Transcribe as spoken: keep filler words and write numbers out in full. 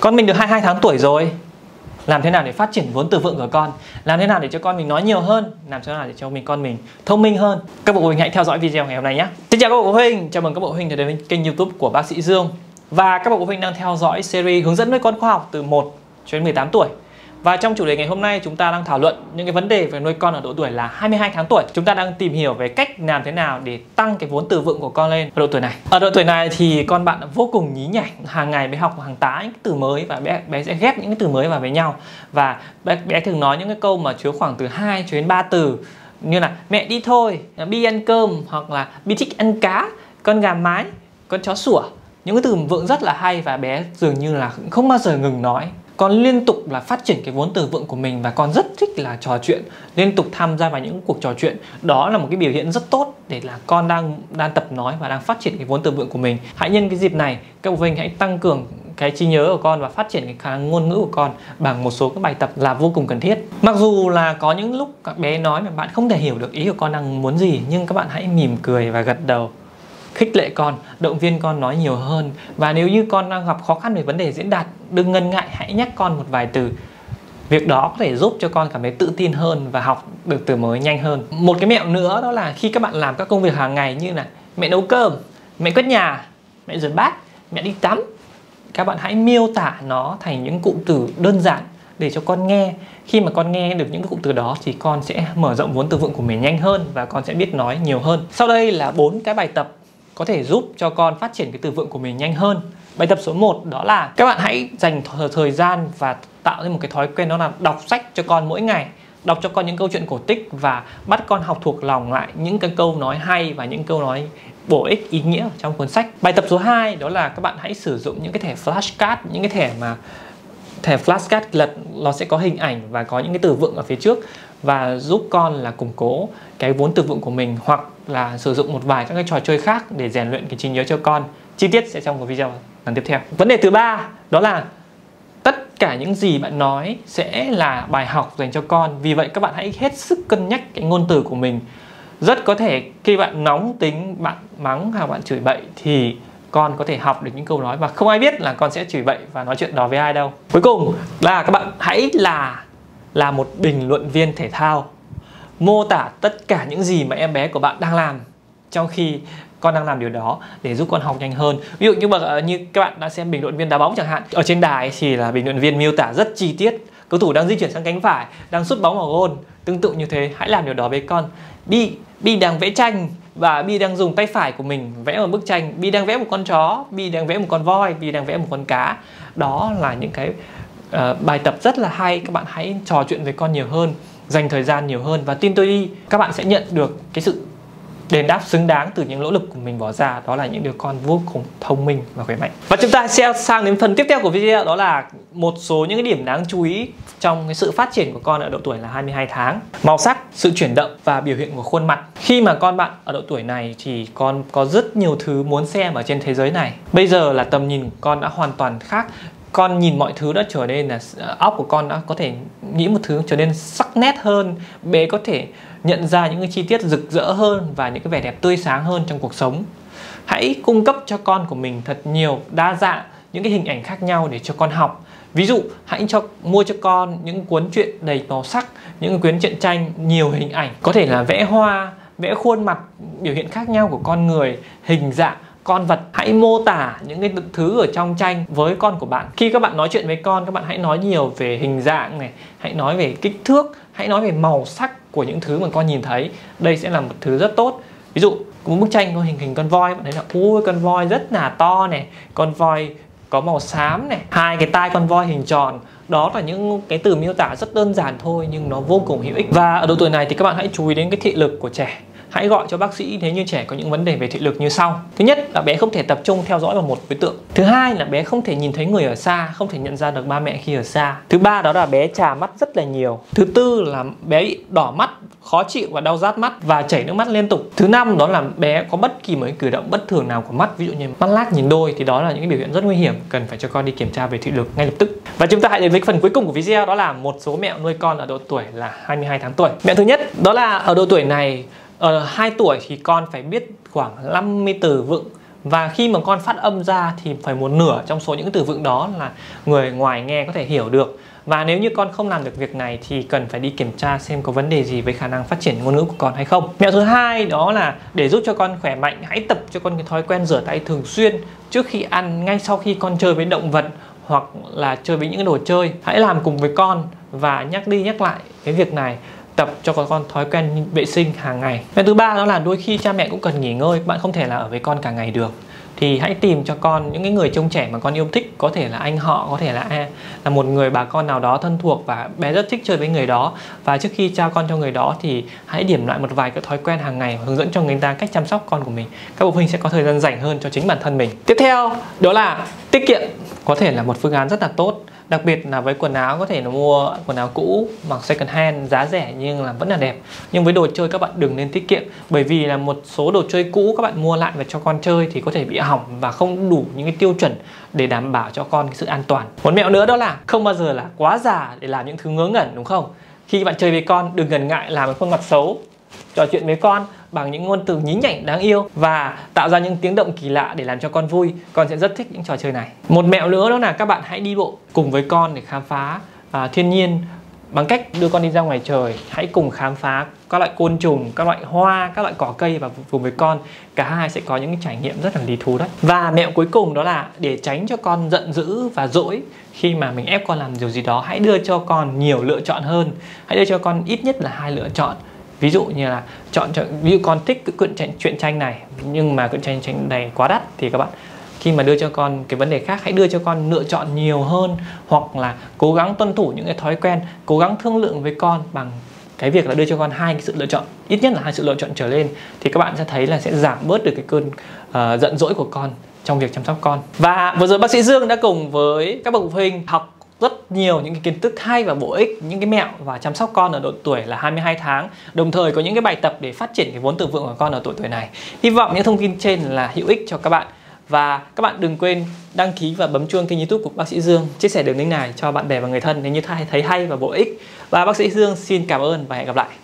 Con mình được hai mươi hai tháng tuổi rồi. Làm thế nào để phát triển vốn từ vựng của con? Làm thế nào để cho con mình nói nhiều hơn? Làm thế nào để cho mình con mình thông minh hơn? Các bậc phụ huynh hãy theo dõi video ngày hôm nay nhé. Xin chào các bậc phụ huynh, chào mừng các bậc phụ huynh đến với kênh YouTube của bác sĩ Dương. Và các bậc phụ huynh đang theo dõi series hướng dẫn nuôi con khoa học từ một cho đến mười tám tuổi. Và trong chủ đề ngày hôm nay chúng ta đang thảo luận những cái vấn đề về nuôi con ở độ tuổi là hai mươi hai tháng tuổi. Chúng ta đang tìm hiểu về cách làm thế nào để tăng cái vốn từ vựng của con lên ở độ tuổi này. Ở độ tuổi này thì con bạn vô cùng nhí nhảnh, hàng ngày bé học hàng tá những cái từ mới và bé bé sẽ ghép những cái từ mới vào với nhau. Và bé, bé thường nói những cái câu mà chứa khoảng từ hai cho đến ba từ như là mẹ đi thôi, đi ăn cơm, hoặc là bi thích ăn cá, con gà mái, con chó sủa. Những cái từ vựng rất là hay và bé dường như là không bao giờ ngừng nói. Con liên tục là phát triển cái vốn từ vựng của mình và con rất thích là trò chuyện, liên tục tham gia vào những cuộc trò chuyện. Đó là một cái biểu hiện rất tốt để là con đang đang tập nói và đang phát triển cái vốn từ vựng của mình. Hãy nhân cái dịp này, các phụ huynh hãy tăng cường cái trí nhớ của con và phát triển cái khả năng ngôn ngữ của con bằng một số các bài tập là vô cùng cần thiết. Mặc dù là có những lúc các bé nói mà bạn không thể hiểu được ý của con đang muốn gì, nhưng các bạn hãy mỉm cười và gật đầu, khích lệ con, động viên con nói nhiều hơn. Và nếu như con đang gặp khó khăn về vấn đề diễn đạt, đừng ngần ngại, hãy nhắc con một vài từ. Việc đó có thể giúp cho con cảm thấy tự tin hơn và học được từ mới nhanh hơn. Một cái mẹo nữa đó là khi các bạn làm các công việc hàng ngày như là mẹ nấu cơm, mẹ quét nhà, mẹ rửa bát, mẹ đi tắm, các bạn hãy miêu tả nó thành những cụm từ đơn giản để cho con nghe. Khi mà con nghe được những cụm từ đó thì con sẽ mở rộng vốn từ vựng của mình nhanh hơn và con sẽ biết nói nhiều hơn. Sau đây là bốn cái bài tập có thể giúp cho con phát triển cái từ vựng của mình nhanh hơn. Bài tập số một đó là các bạn hãy dành thời gian và tạo nên một cái thói quen, đó là đọc sách cho con mỗi ngày. Đọc cho con những câu chuyện cổ tích và bắt con học thuộc lòng lại những cái câu nói hay và những câu nói bổ ích, ý nghĩa trong cuốn sách. Bài tập số hai đó là các bạn hãy sử dụng những cái thẻ flashcard, những cái thẻ mà thẻ flashcard lật nó sẽ có hình ảnh và có những cái từ vựng ở phía trước và giúp con là củng cố cái vốn từ vựng của mình, hoặc là sử dụng một vài các cái trò chơi khác để rèn luyện cái trí nhớ cho con. Chi tiết sẽ trong một video lần tiếp theo. Vấn đề thứ ba đó là tất cả những gì bạn nói sẽ là bài học dành cho con. Vì vậy các bạn hãy hết sức cân nhắc cái ngôn từ của mình. Rất có thể khi bạn nóng tính, bạn mắng hay bạn chửi bậy thì con có thể học được những câu nói và không ai biết là con sẽ chửi bậy và nói chuyện đó với ai đâu. Cuối cùng là các bạn hãy là là một bình luận viên thể thao. Mô tả tất cả những gì mà em bé của bạn đang làm trong khi con đang làm điều đó để giúp con học nhanh hơn. Ví dụ như mà như các bạn đã xem bình luận viên đá bóng chẳng hạn, ở trên đài thì là bình luận viên miêu tả rất chi tiết cầu thủ đang di chuyển sang cánh phải, đang sút bóng vào gôn. Tương tự như thế, hãy làm điều đó với con. Bi Bi đang vẽ tranh và Bi đang dùng tay phải của mình vẽ một bức tranh. Bi đang vẽ một con chó, Bi đang vẽ một con voi, Bi đang vẽ một con cá. Đó là những cái uh, bài tập rất là hay. Các bạn hãy trò chuyện với con nhiều hơn, dành thời gian nhiều hơn, và tin tôi đi, các bạn sẽ nhận được cái sự đền đáp xứng đáng từ những nỗ lực của mình bỏ ra. Đó là những đứa con vô cùng thông minh và khỏe mạnh. Và chúng ta sẽ sang đến phần tiếp theo của video, đó là một số những cái điểm đáng chú ý trong cái sự phát triển của con ở độ tuổi là hai mươi hai tháng. Màu sắc, sự chuyển động và biểu hiện của khuôn mặt. Khi mà con bạn ở độ tuổi này thì con có rất nhiều thứ muốn xem ở trên thế giới này. Bây giờ là tầm nhìn của con đã hoàn toàn khác. Con nhìn mọi thứ đã trở nên là óc của con đã có thể nghĩ một thứ trở nên sắc nét hơn. Bé có thể nhận ra những cái chi tiết rực rỡ hơn và những cái vẻ đẹp tươi sáng hơn trong cuộc sống. Hãy cung cấp cho con của mình thật nhiều, đa dạng những cái hình ảnh khác nhau để cho con học. Ví dụ hãy cho mua cho con những cuốn truyện đầy màu sắc, những cuốn truyện tranh nhiều hình ảnh, có thể là vẽ hoa, vẽ khuôn mặt, biểu hiện khác nhau của con người, hình dạng con vật. Hãy mô tả những cái thứ ở trong tranh với con của bạn. Khi các bạn nói chuyện với con, các bạn hãy nói nhiều về hình dạng này, hãy nói về kích thước, hãy nói về màu sắc của những thứ mà con nhìn thấy. Đây sẽ là một thứ rất tốt. Ví dụ một bức tranh có hình hình con voi, bạn thấy là ui con voi rất là to này, con voi có màu xám này, hai cái tai con voi hình tròn. Đó là những cái từ miêu tả rất đơn giản thôi nhưng nó vô cùng hữu ích. Và ở độ tuổi này thì các bạn hãy chú ý đến cái thị lực của trẻ. Hãy gọi cho bác sĩ nếu như trẻ có những vấn đề về thị lực như sau. Thứ nhất là bé không thể tập trung theo dõi vào một đối tượng. Thứ hai là bé không thể nhìn thấy người ở xa, không thể nhận ra được ba mẹ khi ở xa. Thứ ba đó là bé chà mắt rất là nhiều. Thứ tư là bé bị đỏ mắt, khó chịu và đau rát mắt và chảy nước mắt liên tục. Thứ năm đó là bé có bất kỳ một cử động bất thường nào của mắt, ví dụ như mắt lác nhìn đôi, thì đó là những cái biểu hiện rất nguy hiểm, cần phải cho con đi kiểm tra về thị lực ngay lập tức. Và chúng ta hãy đến với phần cuối cùng của video, đó là một số mẹo nuôi con ở độ tuổi là hai mươi hai tháng tuổi. Mẹo thứ nhất đó là ở độ tuổi này, ở hai tuổi thì con phải biết khoảng năm mươi từ vựng Và khi mà con phát âm ra thì phải một nửa trong số những từ vựng đó là người ngoài nghe có thể hiểu được. Và nếu như con không làm được việc này thì cần phải đi kiểm tra xem có vấn đề gì với khả năng phát triển ngôn ngữ của con hay không. Mẹo thứ hai đó là để giúp cho con khỏe mạnh, hãy tập cho con cái thói quen rửa tay thường xuyên trước khi ăn, ngay sau khi con chơi với động vật hoặc là chơi với những đồ chơi. Hãy làm cùng với con và nhắc đi nhắc lại cái việc này, tập cho con thói quen vệ sinh hàng ngày. Mẹo thứ ba đó là đôi khi cha mẹ cũng cần nghỉ ngơi, bạn không thể là ở với con cả ngày được. Thì hãy tìm cho con những cái người trông trẻ mà con yêu thích, có thể là anh họ, có thể là là một người bà con nào đó thân thuộc và bé rất thích chơi với người đó. Và trước khi trao con cho người đó thì hãy điểm lại một vài cái thói quen hàng ngày và hướng dẫn cho người ta cách chăm sóc con của mình. Các phụ huynh sẽ có thời gian rảnh hơn cho chính bản thân mình. Tiếp theo đó là tiết kiệm, có thể là một phương án rất là tốt. Đặc biệt là với quần áo, có thể là mua quần áo cũ bằng second hand giá rẻ nhưng là vẫn là đẹp. Nhưng với đồ chơi các bạn đừng nên tiết kiệm, bởi vì là một số đồ chơi cũ các bạn mua lại và cho con chơi thì có thể bị hỏng và không đủ những cái tiêu chuẩn để đảm bảo cho con cái sự an toàn. Một mẹo nữa đó là không bao giờ là quá già để làm những thứ ngớ ngẩn, đúng không? Khi bạn chơi với con đừng ngần ngại làm một khuôn mặt xấu, trò chuyện với con bằng những ngôn từ nhí nhảnh đáng yêu và tạo ra những tiếng động kỳ lạ để làm cho con vui. Con sẽ rất thích những trò chơi này. Một mẹo nữa đó là các bạn hãy đi bộ cùng với con để khám phá à, thiên nhiên bằng cách đưa con đi ra ngoài trời. Hãy cùng khám phá các loại côn trùng, các loại hoa, các loại cỏ cây và cùng với con. Cả hai sẽ có những trải nghiệm rất là lý thú đấy. Và mẹo cuối cùng đó là để tránh cho con giận dữ và dỗi khi mà mình ép con làm điều gì đó, hãy đưa cho con nhiều lựa chọn hơn. Hãy đưa cho con ít nhất là hai lựa chọn. Ví dụ như là chọn, chọn ví dụ con thích cái quyển truyện tranh này nhưng mà quyển tranh tranh này quá đắt thì các bạn khi mà đưa cho con cái vấn đề khác, hãy đưa cho con lựa chọn nhiều hơn, hoặc là cố gắng tuân thủ những cái thói quen, cố gắng thương lượng với con bằng cái việc là đưa cho con hai cái sự lựa chọn, ít nhất là hai sự lựa chọn trở lên, thì các bạn sẽ thấy là sẽ giảm bớt được cái cơn uh, giận dỗi của con trong việc chăm sóc con. Và vừa rồi bác sĩ Dương đã cùng với các bậc phụ huynh học rất nhiều những cái kiến thức hay và bổ ích, những cái mẹo và chăm sóc con ở độ tuổi là hai mươi hai tháng, đồng thời có những cái bài tập để phát triển cái vốn từ vựng của con ở tuổi tuổi này. Hy vọng những thông tin trên là hữu ích cho các bạn. Và các bạn đừng quên đăng ký và bấm chuông kênh YouTube của bác sĩ Dương, chia sẻ đường link này cho bạn bè và người thân nếu như thấy hay và bổ ích. Và bác sĩ Dương xin cảm ơn và hẹn gặp lại.